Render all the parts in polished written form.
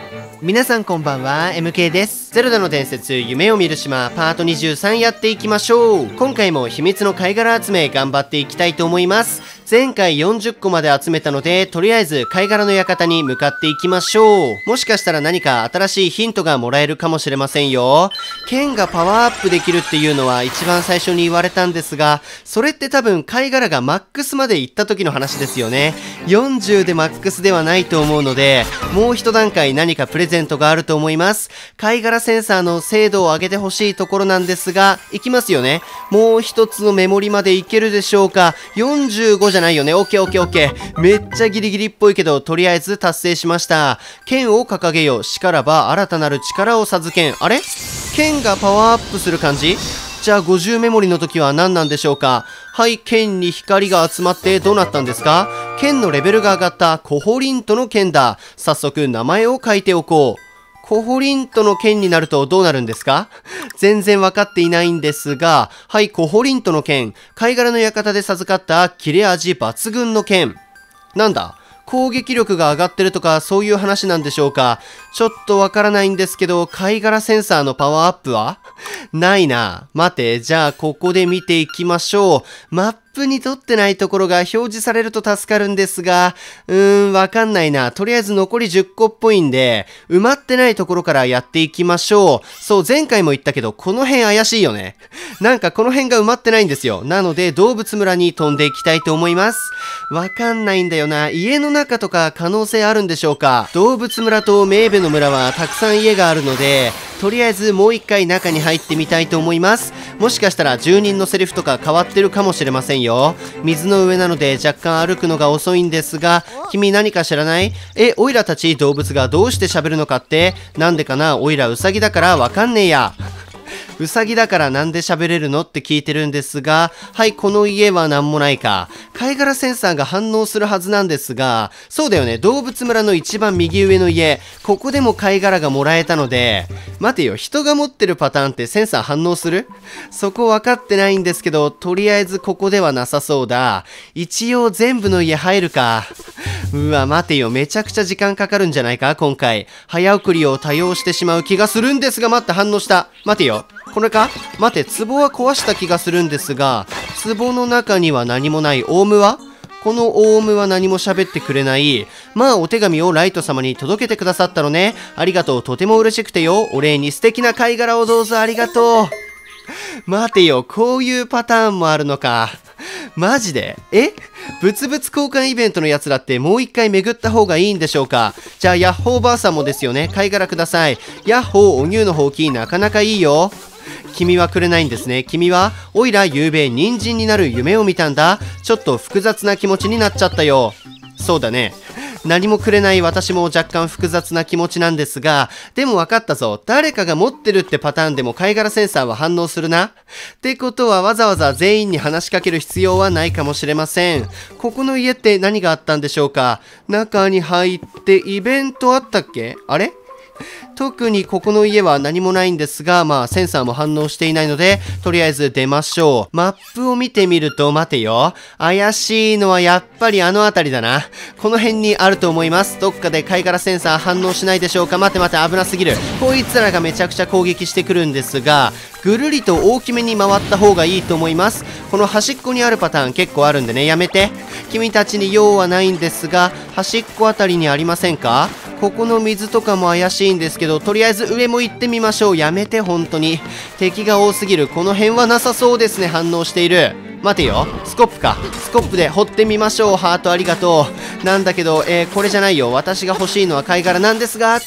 皆さんこんばんは、MK です。ゼルダの伝説夢を見る島パート23やっていきましょう。今回も秘密の貝殻集め頑張っていきたいと思います。前回40個まで集めたので、とりあえず貝殻の館に向かっていきましょう。もしかしたら何か新しいヒントがもらえるかもしれませんよ。剣がパワーアップできるっていうのは一番最初に言われたんですが、それって多分貝殻がマックスまで行った時の話ですよね。40でマックスではないと思うので、もう一段階何かプレゼントがあると思います。貝殻センサーの精度を上げてほしいところなんですが、いきますよね。もう一つのメモリまでいけるでしょうか。45じゃないよね。オッケーオッケーオッケー。めっちゃギリギリっぽいけど、とりあえず達成しました。剣を掲げよ。しからば新たなる力を授けん。あれ？剣がパワーアップする感じ？じゃあ50メモリの時は何なんでしょうか。はい、剣に光が集まってどうなったんですか？剣のレベルが上がったコホリントの剣だ。早速名前を書いておこう。コホリントの剣になるとどうなるんですか？全然わかっていないんですが、はい、コホリントの剣。貝殻の館で授かった切れ味抜群の剣。なんだ？攻撃力が上がってるとかそういう話なんでしょうか。ちょっとわからないんですけど、貝殻センサーのパワーアップはないな。待て、じゃあここで見ていきましょう。マップに取ってないところが表示されると助かるんですが、わかんないな。とりあえず残り10個っぽいんで、埋まってないところからやっていきましょう。そう、前回も言ったけど、この辺怪しいよね。なんかこの辺が埋まってないんですよ。なので、動物村に飛んでいきたいと思います。わかんないんだよな。家の中とか可能性あるんでしょうか。動物村とメーベの村はたくさん家があるので、とりあえずもう一回中に入ってみたいと思います。もしかしたら住人のセリフとか変わってるかもしれませんよ。水の上なので若干歩くのが遅いんですが、君何か知らない？オイラたち動物がどうして喋るのかって？なんでかな？オイラウサギだからわかんねえや。ウサギだからなんで喋れるのって聞いてるんですが、はい、この家はなんもないか。貝殻センサーが反応するはずなんですが、そうだよね、動物村の一番右上の家、ここでも貝殻がもらえたので、待てよ、人が持ってるパターンってセンサー反応する？そこ分かってないんですけど、とりあえずここではなさそうだ。一応全部の家入るか。うわ、待てよ、めちゃくちゃ時間かかるんじゃないか、今回。早送りを多用してしまう気がするんですが、待って、反応した。待てよ。これか？待て、壺は壊した気がするんですが、壺の中には何もない。オウムは？このオウムは何も喋ってくれない。まあ、お手紙をライト様に届けてくださったのね。ありがとう、とても嬉しくてよ。お礼に素敵な貝殻をどうぞありがとう。待てよ、こういうパターンもあるのか。マジで？物々交換イベントのやつらってもう一回巡った方がいいんでしょうか？じゃあ、ヤッホーばあさんもですよね。貝殻ください。ヤッホー、お乳のほうき、なかなかいいよ。君はくれないんですね。君は、おいら夕べ人参になる夢を見たんだ。ちょっと複雑な気持ちになっちゃったよ。そうだね。何もくれない私も若干複雑な気持ちなんですが、でも分かったぞ。誰かが持ってるってパターンでも貝殻センサーは反応するな。ってことはわざわざ全員に話しかける必要はないかもしれません。ここの家って何があったんでしょうか？中に入ってイベントあったっけ？あれ？特にここの家は何もないんですが、まあセンサーも反応していないので、とりあえず出ましょう。マップを見てみると、待てよ。怪しいのはやっぱりあの辺りだな。この辺にあると思います。どっかで貝殻センサー反応しないでしょうか。待て待て、危なすぎる。こいつらがめちゃくちゃ攻撃してくるんですが、ぐるりと大きめに回った方がいいと思います。この端っこにあるパターン結構あるんでね、やめて。君たちに用はないんですが、端っこあたりにありませんか？ここの水とかも怪しいんですけど、とりあえず上も行ってみましょう。やめて、本当に。敵が多すぎる。この辺はなさそうですね、反応している。待てよ。スコップか。スコップで掘ってみましょう。ハートありがとう。なんだけど、これじゃないよ。私が欲しいのは貝殻なんですが、あった。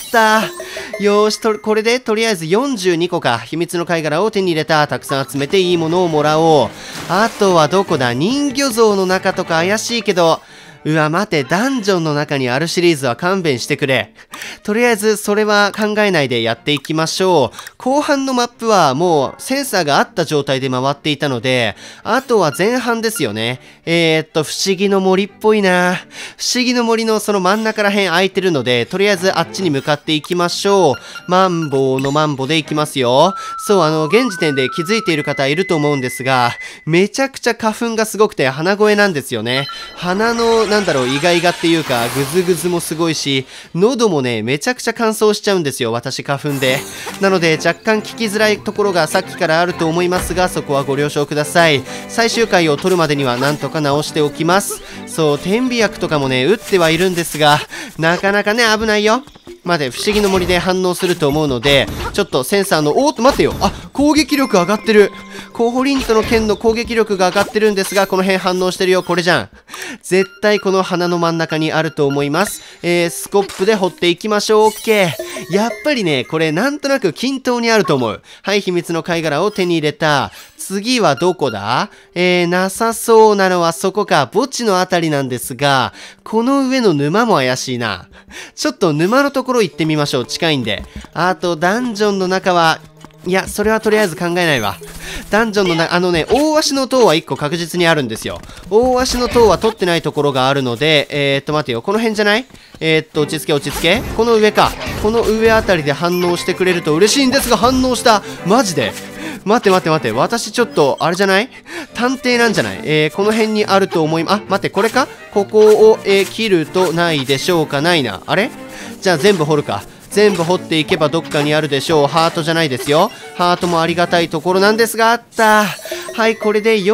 よーし、これでとりあえず42個か。秘密の貝殻を手に入れた。たくさん集めていいものをもらおう。あとはどこだ？人魚像の中とか怪しいけど、うわ、待て、ダンジョンの中にあるシリーズは勘弁してくれ。とりあえず、それは考えないでやっていきましょう。後半のマップはもうセンサーがあった状態で回っていたので、あとは前半ですよね。不思議の森っぽいな。不思議の森のその真ん中ら辺空いてるので、とりあえずあっちに向かっていきましょう。マンボウのマンボでいきますよ。そう、現時点で気づいている方いると思うんですが、めちゃくちゃ花粉がすごくて鼻声なんですよね。鼻のなんだろう、イガイガっていうか、グズグズもすごいし、喉もね、めちゃくちゃ乾燥しちゃうんですよ、私花粉で。なので、若干聞きづらいところがさっきからあると思いますが、そこはご了承ください。最終回を撮るまでにはなんとか直しておきます。そう、点鼻薬とかもね、打ってはいるんですが、なかなかね、危ないよ。不思議の森で反応すると思うので、ちょっとセンサーの、おーっと待ってよ。あ、攻撃力上がってる。コホリントの剣の攻撃力が上がってるんですが、この辺反応してるよ。これじゃん。絶対この鼻の真ん中にあると思います。スコップで掘っていきましょう。OK。やっぱりね、これなんとなく均等にあると思う。はい、秘密の貝殻を手に入れた。次はどこだ？なさそうなのはそこか、墓地のあたりなんですが、この上の沼も怪しいな。ちょっと沼のところ行ってみましょう。近いんで。あと、ダンジョンの中は、いや、それはとりあえず考えないわ。ダンジョンの大足の塔は1個確実にあるんですよ。大足の塔は取ってないところがあるので、待てよ。この辺じゃない？落ち着け落ち着け。この上か。この上あたりで反応してくれると嬉しいんですが、反応した。マジで。待って。私ちょっと、あれじゃない？探偵なんじゃない？この辺にあると思いあ、待って、これか？ここを、切るとないでしょうか？ないな。あれ？じゃあ全部掘るか。全部掘っていけばどっかにあるでしょう。ハートじゃないですよ。ハートもありがたいところなんですが、あった。はい、これで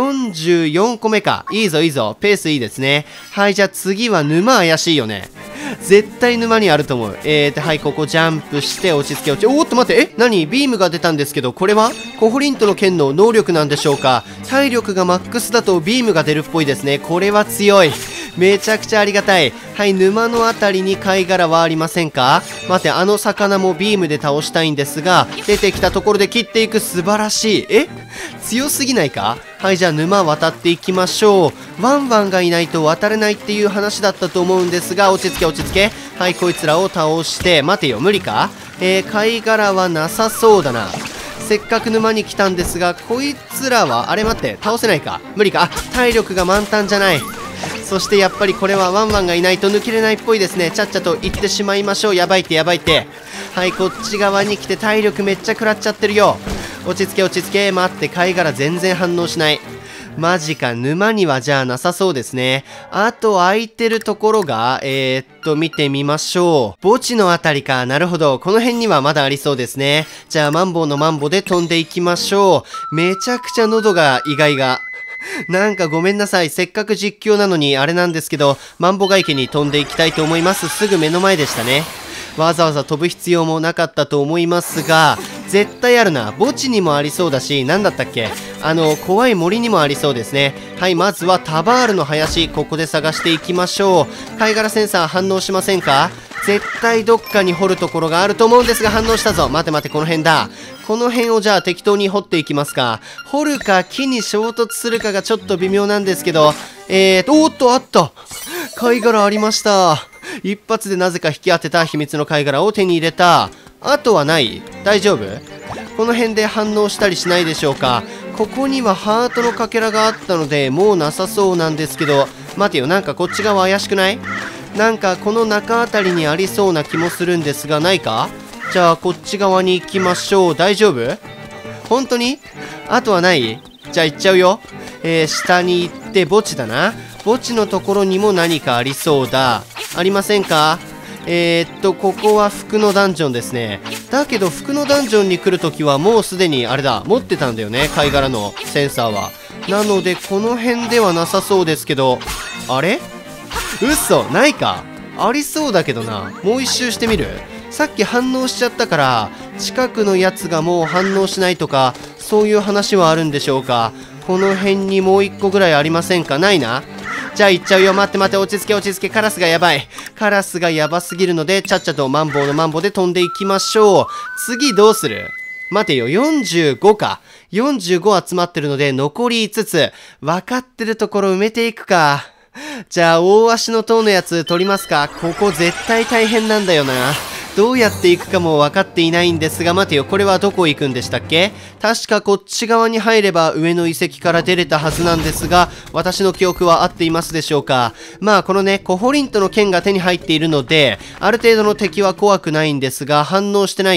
44個目か。いいぞいいぞ。ペースいいですね。はい、じゃあ次は沼怪しいよね。絶対沼にあると思う。はい、ここジャンプして落ち着け落ち。おーっと待って、何？ビームが出たんですけど、これはコホリントの剣の能力なんでしょうか？体力がマックスだとビームが出るっぽいですね。これは強い。めちゃくちゃありがたい。はい、沼のあたりに貝殻はありませんか？待って、あの魚もビームで倒したいんですが、出てきたところで切っていく。素晴らしい。強すぎないか？はい、じゃあ沼渡っていきましょう。ワンワンがいないと渡れないっていう話だったと思うんですが、落ち着け落ち着け。はい、こいつらを倒して、待てよ、無理か？貝殻はなさそうだな。せっかく沼に来たんですが、こいつらは、あれ待って、倒せないか？無理か？あ、体力が満タンじゃない。そしてやっぱりこれはワンワンがいないと抜けれないっぽいですね。ちゃっちゃと行ってしまいましょう。やばいってやばいって。はい、こっち側に来て体力めっちゃ食らっちゃってるよ。落ち着け落ち着け。待って、貝殻全然反応しない。マジか。沼にはじゃあなさそうですね。あと空いてるところが、見てみましょう。墓地のあたりか。なるほど。この辺にはまだありそうですね。じゃあマンボウのマンボで飛んでいきましょう。めちゃくちゃ喉が意外が。なんかごめんなさい。せっかく実況なのにあれなんですけど、マンボガ池に飛んでいきたいと思います。すぐ目の前でしたね。わざわざ飛ぶ必要もなかったと思いますが、絶対あるな。墓地にもありそうだし、なんだったっけ？怖い森にもありそうですね。はい、まずはタバールの林、ここで探していきましょう。貝殻センサー反応しませんか？絶対どっかに掘るところがあると思うんですが、反応したぞ。待て待て、この辺だ。この辺をじゃあ適当に掘っていきますか。掘るか木に衝突するかがちょっと微妙なんですけど、おっと、あった。貝殻ありました。一発でなぜか引き当てた秘密の貝殻を手に入れた。あとはない？大丈夫？この辺で反応したりしないでしょうか。ここにはハートのかけらがあったので、もうなさそうなんですけど、待てよ、なんかこっち側怪しくない？なんかこの中あたりにありそうな気もするんですが、ないか？じゃあこっち側に行きましょう。大丈夫？本当に？あとはない？じゃあ行っちゃうよ。下に行って墓地だな。墓地のところにも何かありそうだ。ありませんか？ここは服のダンジョンですね。だけど服のダンジョンに来るときはもうすでにあれだ、持ってたんだよね、貝殻のセンサーは。なのでこの辺ではなさそうですけど、あれ？嘘、ないか？ありそうだけどな。もう一周してみる？さっき反応しちゃったから、近くのやつがもう反応しないとか、そういう話はあるんでしょうか。この辺にもう一個ぐらいありませんか？ないな。じゃあ行っちゃうよ。待って待って、落ち着け落ち着け。カラスがやばい。カラスがやばすぎるので、ちゃっちゃとマンボウのマンボで飛んでいきましょう。次どうする？待てよ、45か。45集まってるので、残り5つ。分かってるところ埋めていくか。じゃあ、大足の塔のやつ取りますか。ここ絶対大変なんだよな。どうやって行くかも分かっていないんですが、待てよ、これはどこ行くんでしたっけ？確かこっち側に入れば上の遺跡から出れたはずなんですが、私の記憶は合っていますでしょうか？まあこのね、コホリントの剣が手に入っているので、ある程度の敵は怖くないんですが、反応してないよね。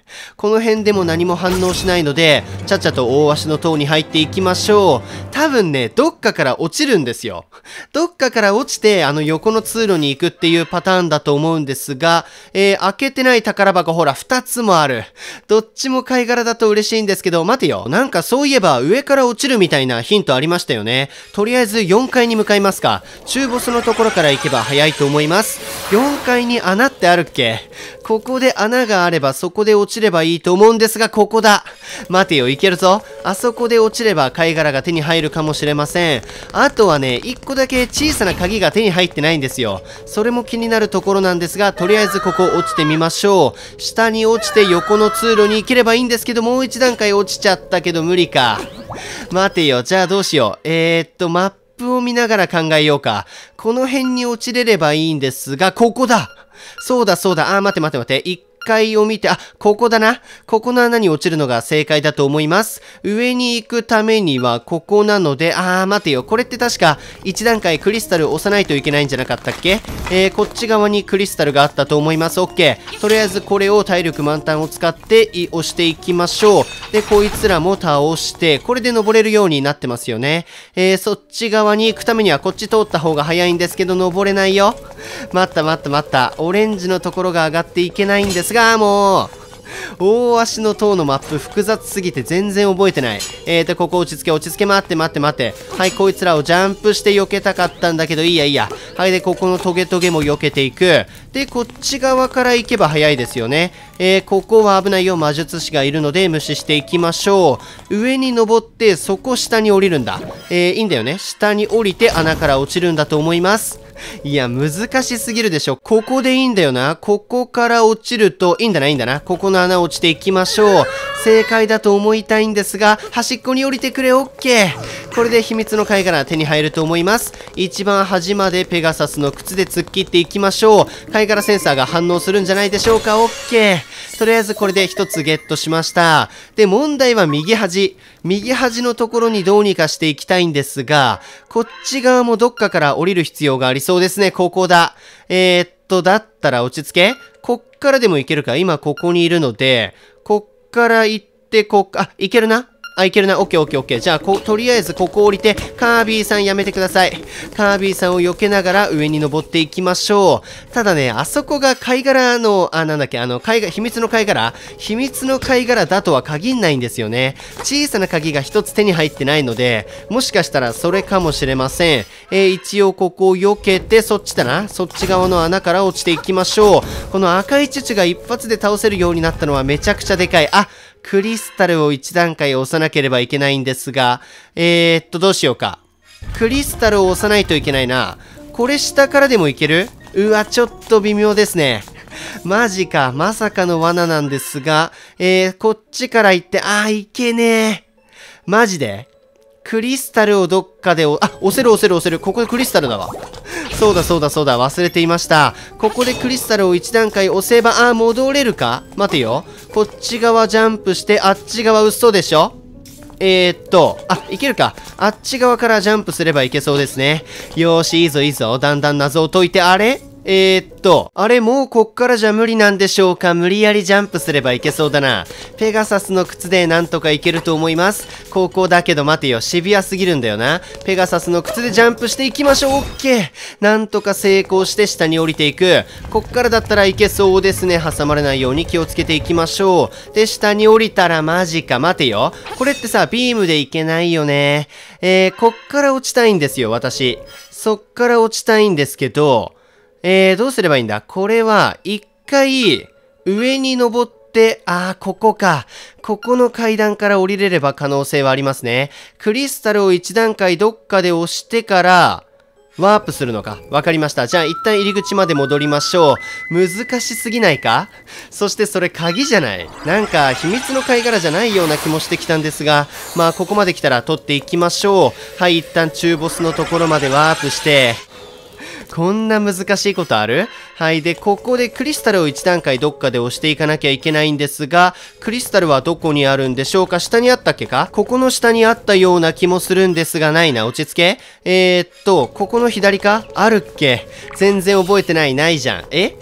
この辺でも何も反応しないので、ちゃっちゃと大足の塔に入っていきましょう。多分ね、どっかから落ちるんですよ。どっかから落ちて、横の通路に行くっていうパターンだと思うんですが、開けてない宝箱ほら、2つもある。どっちも貝殻だと嬉しいんですけど、待てよ。なんかそういえば上から落ちるみたいなヒントありましたよね。とりあえず4階に向かいますか。中ボスのところから行けば早いと思います。4階に穴ってあるっけ？ここで穴があればそこで落ちればいいと思うんですが、ここだ。待てよ、いけるぞ。あそこで落ちれば貝殻が手に入るかもしれません。あとはね、1個だけ小さな鍵が手に入ってないんですよ。それも気になるところなんですが、とりあえずここ落ちてみましょう。下に落ちて横の通路に行ければいいんですけど、もう一段階落ちちゃったけど無理か。待てよ、じゃあどうしよう。マップを見ながら考えようか。この辺に落ちれればいいんですが、ここだ。そうだそうだ。待て。1階を見て、ここだな。ここの穴に落ちるのが正解だと思います。上に行くためにはここなので、待てよ。これって確か1段階クリスタル押さないといけないんじゃなかったっけ？こっち側にクリスタルがあったと思います。OK。とりあえずこれを体力満タンを使って押していきましょう。で、こいつらも倒して、これで登れるようになってますよね。そっち側に行くためにはこっち通った方が早いんですけど、登れないよ。待った。オレンジのところが上がっていけないんですが、もう大足の塔のマップ複雑すぎて全然覚えてない。ここ落ち着け、待って。はい、こいつらをジャンプして避けたかったんだけど、いいや。はい、で、ここのトゲトゲも避けていく。で、こっち側から行けば早いですよね。ここは危ないよ。魔術師がいるので無視していきましょう。上に登って、そこ下に降りるんだ。いいんだよね。下に降りて穴から落ちるんだと思います。いや、難しすぎるでしょ。ここでいいんだよな。ここから落ちると、いいんだな。ここの穴落ちていきましょう。正解だと思いたいんですが、端っこに降りてくれ、オッケー。これで秘密の貝殻手に入ると思います。一番端までペガサスの靴で突っ切っていきましょう。貝殻センサーが反応するんじゃないでしょうか、オッケー。とりあえずこれで一つゲットしました。で、問題は右端のところにどうにかしていきたいんですが、こっち側もどっかから降りる必要がありそうですね。ここだ。だったら落ち着け。こっからでも行けるか。今ここにいるので、こっから行って、行けるな。いけるな。オッケー。じゃあ、とりあえずここ降りて、カービィさんやめてください。カービィさんを避けながら上に登っていきましょう。ただね、あそこが貝殻の、秘密の貝殻だとは限んないんですよね。小さな鍵が一つ手に入ってないので、もしかしたらそれかもしれません。一応ここを避けて、そっち側の穴から落ちていきましょう。この赤いチュチュが一発で倒せるようになったのはめちゃくちゃでかい。クリスタルを1段階押さなければいけないんですが、どうしようか。クリスタルを押さないといけないな。これ下からでもいける？うわ、ちょっと微妙ですね。マジか。まさかの罠なんですが、こっちから行って、いけねえ。マジでクリスタルをどっかで押せる。ここでクリスタルだわ。そうだ。忘れていました。ここでクリスタルを1段階押せば、戻れるか？待てよ。こっち側ジャンプして、あっち側嘘でしょ？いけるか。あっち側からジャンプすればいけそうですね。よーし、いいぞ。だんだん謎を解いて、あれもうこっからじゃ無理なんでしょうか。無理やりジャンプすればいけそうだな。ペガサスの靴でなんとかいけると思います。ここだけど待てよ。シビアすぎるんだよな。ペガサスの靴でジャンプしていきましょう。オッケー。なんとか成功して下に降りていく。こっからだったらいけそうですね。挟まれないように気をつけていきましょう。で、下に降りたらマジか。待てよ。これってさ、ビームでいけないよね。こっから落ちたいんですよ、私。そっから落ちたいんですけど、どうすればいいんだ？これは、一回、上に登って、ここか。ここの階段から降りれれば可能性はありますね。クリスタルを一段階どっかで押してから、ワープするのか。わかりました。じゃあ一旦入り口まで戻りましょう。難しすぎないか？そしてそれ鍵じゃない。なんか秘密の貝殻じゃないような気もしてきたんですが、ここまで来たら取っていきましょう。はい、一旦中ボスのところまでワープして、こんな難しいことある？はい。で、ここでクリスタルを1段階どっかで押していかなきゃいけないんですが、クリスタルはどこにあるんでしょうか？下にあったっけか？ここの下にあったような気もするんですが、ないな。落ち着け。ここの左か？あるっけ？全然覚えてない。ないじゃん。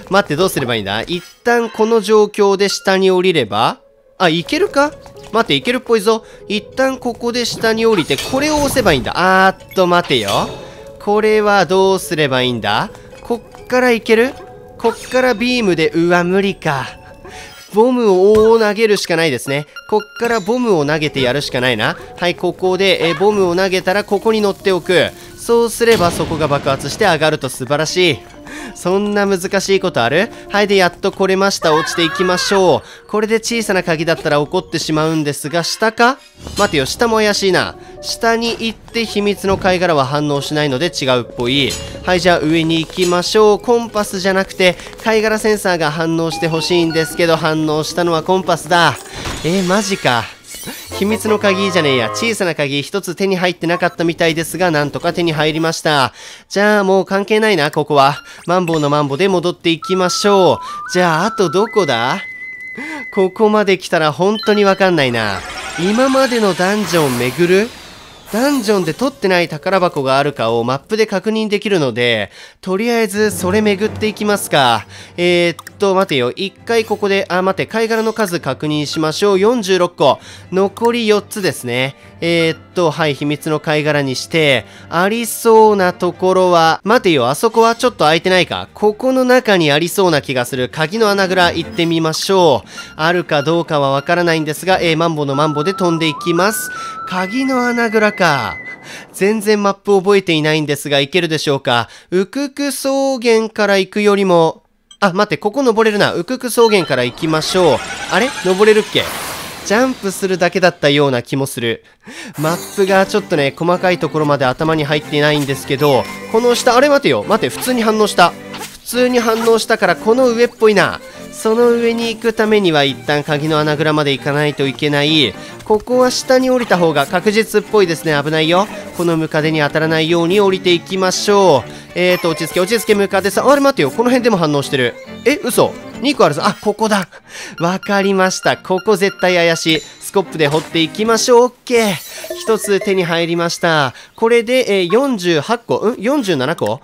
待って、どうすればいいんだ？一旦この状況で下に降りれば、あ、いけるか？待って、いけるっぽいぞ。一旦ここで下に降りて、これを押せばいいんだ。待てよ。これはどうすればいいんだ？こっからいける？こっからビームで、うわ、無理か。ボムを投げるしかないですね。こっからボムを投げてやるしかないな。はい、ここで、ボムを投げたらここに乗っておく。そうすればそこが爆発して上がると素晴らしい。そんな難しいことある？はい、で、やっと来れました。落ちていきましょう。これで小さな鍵だったら起こってしまうんですが、下か？待てよ、下も怪しいな。下に行って秘密の貝殻は反応しないので違うっぽい。はい、じゃあ上に行きましょう。コンパスじゃなくて貝殻センサーが反応してほしいんですけど、反応したのはコンパスだ。マジか。秘密の鍵じゃねえや。小さな鍵一つ手に入ってなかったみたいですが、なんとか手に入りました。じゃあもう関係ないな、ここは。マンボウのマンボで戻っていきましょう。じゃああとどこだ？ここまで来たら本当にわかんないな。今までのダンジョン巡る？ダンジョンで取ってない宝箱があるかをマップで確認できるので、とりあえずそれ巡っていきますか。待てよ。一回ここで、待て、貝殻の数確認しましょう。46個。残り4つですね。はい、秘密の貝殻にして、ありそうなところは、待てよ、あそこはちょっと開いてないか。ここの中にありそうな気がする。鍵の穴蔵行ってみましょう。あるかどうかはわからないんですが、マンボのマンボで飛んでいきます。鍵の穴蔵か。全然マップ覚えていないんですが、行けるでしょうか。ウクク草原から行くよりも、待って、ここ登れるな。ウクク草原から行きましょう。あれ？登れるっけ？ジャンプするだけだったような気もする。マップがちょっとね、細かいところまで頭に入っていないんですけど、この下、あれ待てよ。待て、普通に反応した。普通に反応したからこの上っぽいな。その上に行くためには一旦鍵の穴蔵まで行かないといけない。ここは下に降りた方が確実っぽいですね。危ないよ。このムカデに当たらないように降りていきましょう。落ち着けムカデさん。あれ待てよ。この辺でも反応してる。嘘。2個あるぞ。ここだ。わかりました。ここ絶対怪しい。スコップで掘っていきましょう。オッケー。一つ手に入りました。これで、48個47個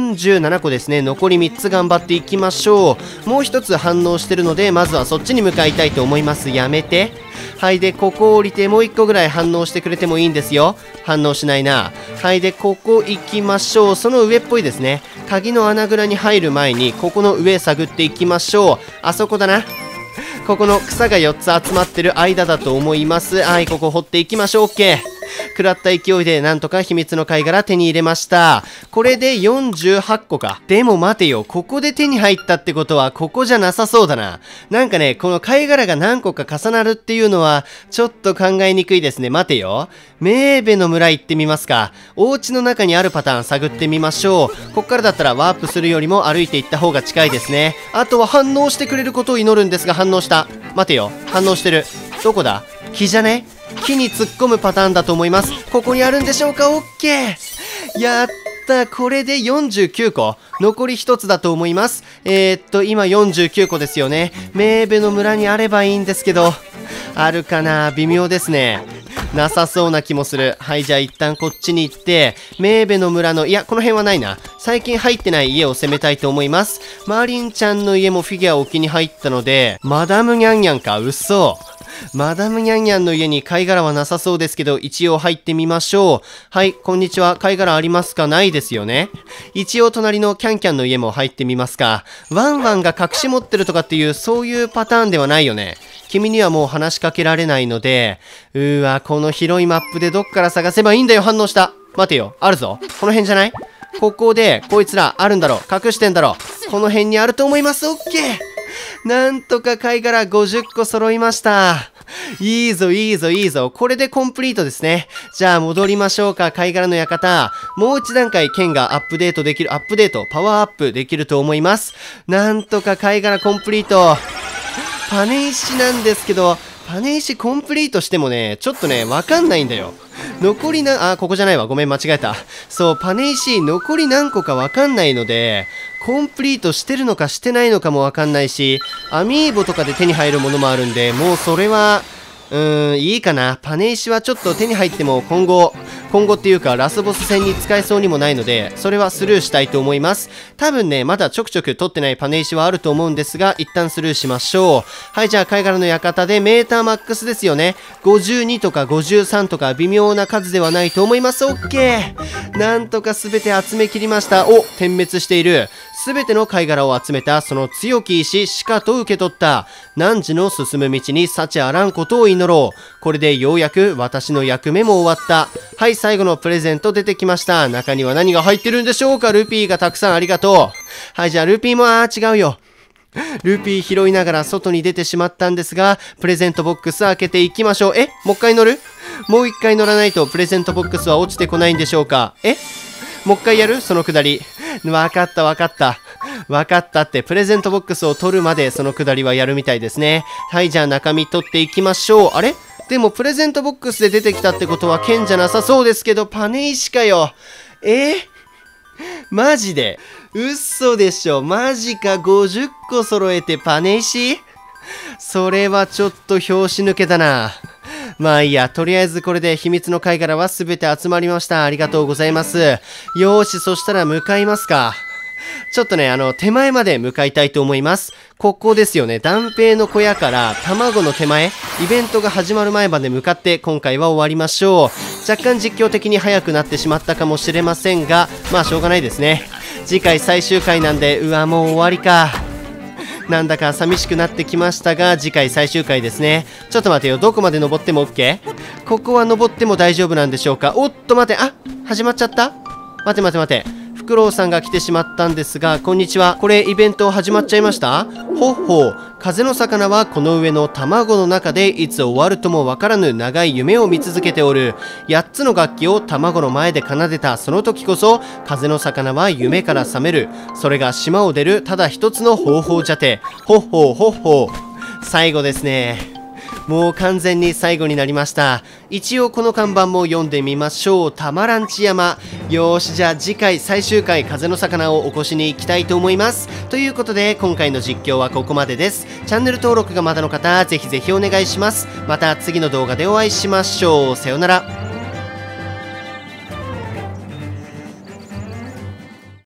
?47 個ですね。残り3つ頑張っていきましょう。もう一つ反応してるので、まずはそっちに向かいたいと思います。やめて。はい。で、ここ降りてもう1個ぐらい反応してくれてもいいんですよ。反応しないな。はい。で、ここ行きましょう。その上っぽいですね。鍵の穴蔵に入る前に、ここの上探っていきましょう。あそこだな。ここの草が4つ集まってる間だと思います。はい、ここ掘っていきましょう。OK。食らった勢いでなんとか秘密の貝殻手に入れました。これで48個か。でも待てよ。ここで手に入ったってことはここじゃなさそうだな。なんかね、この貝殻が何個か重なるっていうのはちょっと考えにくいですね。待てよ。メーベの村行ってみますか。お家の中にあるパターン探ってみましょう。こっからだったらワープするよりも歩いていった方が近いですね。あとは反応してくれることを祈るんですが反応した。待てよ。反応してる。どこだ？木じゃね？木に突っ込むパターンだと思います。ここにあるんでしょうか？オッケー。やった。これで49個。残り1つだと思います。今49個ですよね。メーベの村にあればいいんですけど、あるかな？微妙ですね。なさそうな気もする。はい、じゃあ一旦こっちに行って、メーベの村の、いや、この辺はないな。最近入ってない家を攻めたいと思います。マーリンちゃんの家もフィギュア置きに入ったので、マダムニャンニャンか、嘘。マダムニャンニャンの家に貝殻はなさそうですけど、一応入ってみましょう。はい、こんにちは。貝殻ありますか？ないですよね。一応隣のキャンキャンの家も入ってみますか。ワンワンが隠し持ってるとかっていう、そういうパターンではないよね。君にはもう話しかけられないので、この広いマップでどっから探せばいいんだよ。反応した。待てよ。あるぞ。この辺じゃない？ここで、こいつらあるんだろう。隠してんだろう。この辺にあると思います。オッケー。なんとか貝殻50個揃いました。いいぞ、いいぞ、いいぞ。これでコンプリートですね。じゃあ戻りましょうか。貝殻の館。もう一段階剣がアップデートできる、パワーアップできると思います。なんとか貝殻コンプリート。パネ石なんですけど、パネ石コンプリートしてもね、ちょっとね、わかんないんだよ。残りここじゃないわ。ごめん、間違えた。そう、パネ石残り何個かわかんないので、コンプリートしてるのかしてないのかもわかんないし、アミーボとかで手に入るものもあるんで、もうそれは、 いいかな。パネ石はちょっと手に入っても今後っていうかラスボス戦に使えそうにもないので、それはスルーしたいと思います。多分ね、まだちょくちょく取ってないパネ石はあると思うんですが、一旦スルーしましょう。はい、じゃあ貝殻の館でメーターマックスですよね。52とか53とか微妙な数ではないと思います。オッケー。なんとか全て集めきりました。お、点滅している。すべての貝殻を集めたその強き石しかと受け取った。汝の進む道に幸あらんことを祈ろう。これでようやく私の役目も終わった。はい、最後のプレゼント出てきました。中には何が入ってるんでしょうか。ルピーがたくさんありがとう。はい、じゃあルピーも違うよ。ルピー拾いながら外に出てしまったんですが、プレゼントボックス開けていきましょう。もう一回乗る？もう一回乗らないとプレゼントボックスは落ちてこないんでしょうか。もう一回やる？そのくだり。わかったわかった。わかったって、プレゼントボックスを取るまでそのくだりはやるみたいですね。はい、じゃあ中身取っていきましょう。あれ？でもプレゼントボックスで出てきたってことは剣じゃなさそうですけど、パネ石かよ。マジで？嘘でしょ。マジか。50個揃えてパネ石？それはちょっと拍子抜けだな。まあいいや、とりあえずこれで秘密の貝殻は全て集まりました。ありがとうございます。よーし、そしたら向かいますか。ちょっとね、手前まで向かいたいと思います。ここですよね。断平の小屋から卵の手前、イベントが始まる前まで向かって今回は終わりましょう。若干実況的に早くなってしまったかもしれませんが、まあしょうがないですね。次回最終回なんで、うわ、もう終わりか。なんだか寂しくなってきましたが、次回最終回ですね。ちょっと待てよ、どこまで登っても OK？ ここは登っても大丈夫なんでしょうか。おっと待て、始まっちゃった？待て。フクロウさんが来てしまったんですが、こんにちは。これイベント始まっちゃいました？ほっほう。風の魚はこの上の卵の中でいつ終わるともわからぬ長い夢を見続けておる。8つの楽器を卵の前で奏でたその時こそ、風の魚は夢から覚める。それが島を出るただ一つの方法じゃて。ほっほうほっほう。最後ですね。もう完全に最後になりました。一応この看板も読んでみましょう。たまらんち山。よーし、じゃあ次回最終回風の魚を起こしに行きたいと思います。ということで今回の実況はここまでです。チャンネル登録がまだの方、ぜひぜひお願いします。また次の動画でお会いしましょう。さようなら。